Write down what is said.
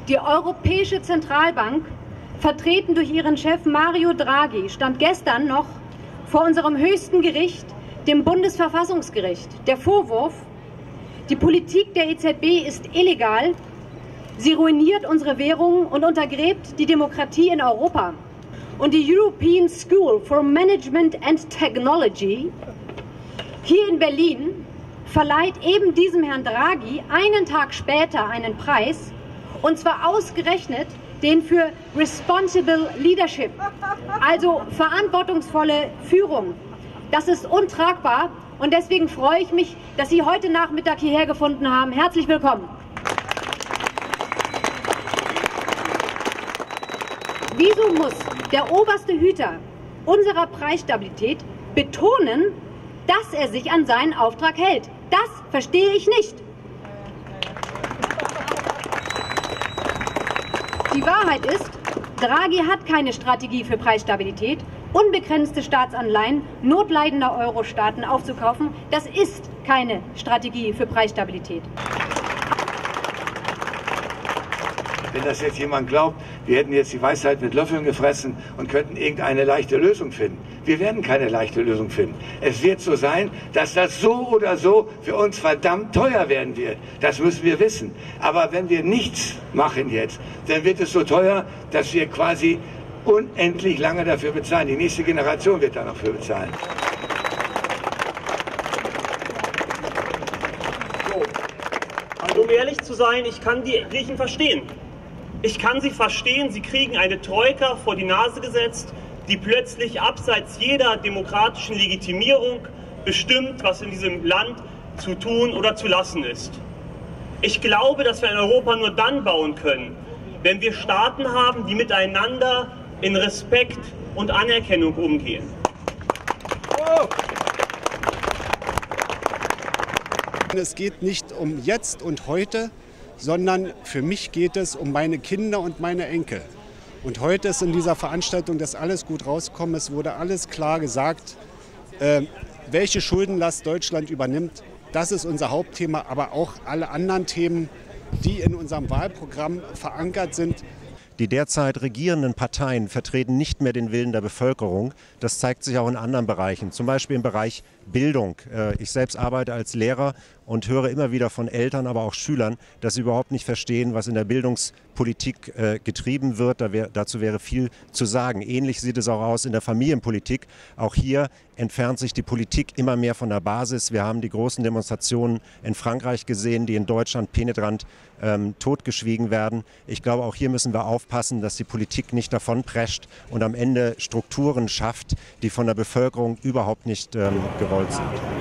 Die Europäische Zentralbank, vertreten durch ihren Chef Mario Draghi, stand gestern noch vor unserem höchsten Gericht, dem Bundesverfassungsgericht. Der Vorwurf: Die Politik der EZB ist illegal, sie ruiniert unsere Währung und untergräbt die Demokratie in Europa. Und die European School for Management and Technology hier in Berlin verleiht eben diesem Herrn Draghi einen Tag später einen Preis, und zwar ausgerechnet den für Responsible Leadership, also verantwortungsvolle Führung. Das ist untragbar, und deswegen freue ich mich, dass Sie heute Nachmittag hierher gefunden haben. Herzlich willkommen. Wieso muss der oberste Hüter unserer Preisstabilität betonen, dass er sich an seinen Auftrag hält? Das verstehe ich nicht. Die Wahrheit ist, Draghi hat keine Strategie für Preisstabilität. Unbegrenzte Staatsanleihen notleidender Euro-Staaten aufzukaufen, das ist keine Strategie für Preisstabilität. Wenn das jetzt jemand glaubt, wir hätten jetzt die Weisheit mit Löffeln gefressen und könnten irgendeine leichte Lösung finden. Wir werden keine leichte Lösung finden. Es wird so sein, dass das so oder so für uns verdammt teuer werden wird. Das müssen wir wissen. Aber wenn wir nichts machen jetzt, dann wird es so teuer, dass wir quasi unendlich lange dafür bezahlen. Die nächste Generation wird da noch für bezahlen. Also um ehrlich zu sein, ich kann die Griechen verstehen. Ich kann sie verstehen, sie kriegen eine Troika vor die Nase gesetzt, die plötzlich abseits jeder demokratischen Legitimierung bestimmt, was in diesem Land zu tun oder zu lassen ist. Ich glaube, dass wir in Europa nur dann bauen können, wenn wir Staaten haben, die miteinander in Respekt und Anerkennung umgehen. Es geht nicht um jetzt und heute, sondern für mich geht es um meine Kinder und meine Enkel. Und heute ist in dieser Veranstaltung das alles gut rausgekommen. Es wurde alles klar gesagt, welche Schuldenlast Deutschland übernimmt. Das ist unser Hauptthema, aber auch alle anderen Themen, die in unserem Wahlprogramm verankert sind. Die derzeit regierenden Parteien vertreten nicht mehr den Willen der Bevölkerung. Das zeigt sich auch in anderen Bereichen, zum Beispiel im Bereich Bildung. Ich selbst arbeite als Lehrer und höre immer wieder von Eltern, aber auch Schülern, dass sie überhaupt nicht verstehen, was in der Bildungspolitik getrieben wird. Dazu wäre viel zu sagen. Ähnlich sieht es auch aus in der Familienpolitik. Auch hier entfernt sich die Politik immer mehr von der Basis. Wir haben die großen Demonstrationen in Frankreich gesehen, die in Deutschland penetrant totgeschwiegen werden. Ich glaube, auch hier müssen wir aufpassen, dass die Politik nicht davonprescht und am Ende Strukturen schafft, die von der Bevölkerung überhaupt nicht gewollt sind.